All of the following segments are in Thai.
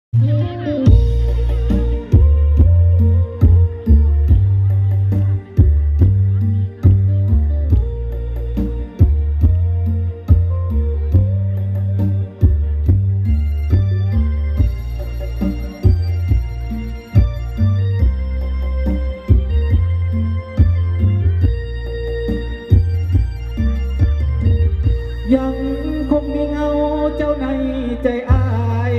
ยังคงมีเงาเจ้าในใจอาย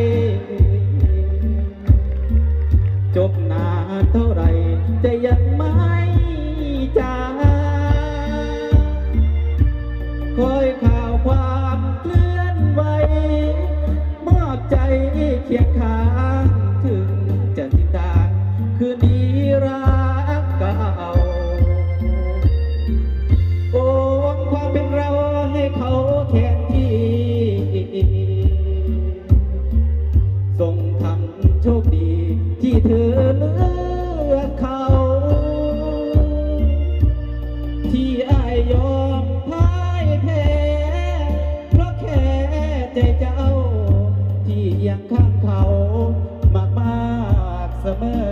จบนานเท่าไรใจยังไม่จางคอยข่าวความเคลื่อนไหวมอบใจเคียงข้างถึงจะสิ้นทางคืนนี้รักเก่าโอ้ความเป็นเราให้เขาแทนที่ส่งทำโชคดีที่เธอเลือกเขาที่อายยอมพ่ายแพ้เพราะแค่ใจเจ้าที่ยังข้างเขามากเสมอ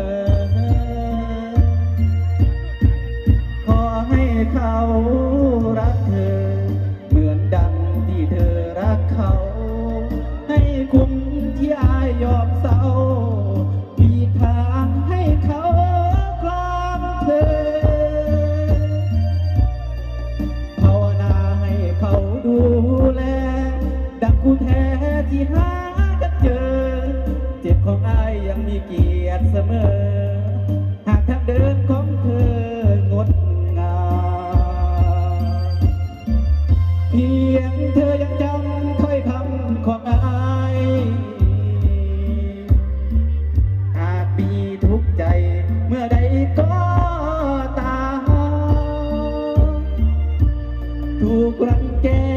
ขอให้เขารักเธอเหมือนดังที่เธอรักเขาให้คุ้มที่อายยอมเศร้ามีทางให้เขาครองเธอภาวนาให้เขาดูแลดังคู่แท้ที่หากันเจอเจ็บของอายยังมีเกียรติเสมอหากทางเดินของเธองดงามเพียงเธอยังจำถ้อยคำของอายอาจมีทุกข์ใจเมื่อใดก็ตามถูกรังแก